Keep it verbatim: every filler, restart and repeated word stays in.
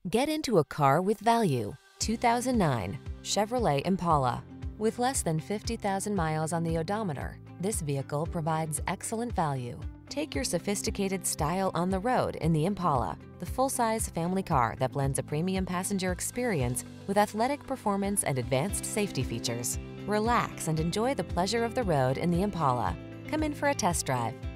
Get into a car with value. two thousand nine Chevrolet Impala. With less than fifty thousand miles on the odometer, this vehicle provides excellent value. Take your sophisticated style on the road in the Impala, the full-size family car that blends a premium passenger experience with athletic performance and advanced safety features. Relax and enjoy the pleasure of the road in the Impala. Come in for a test drive.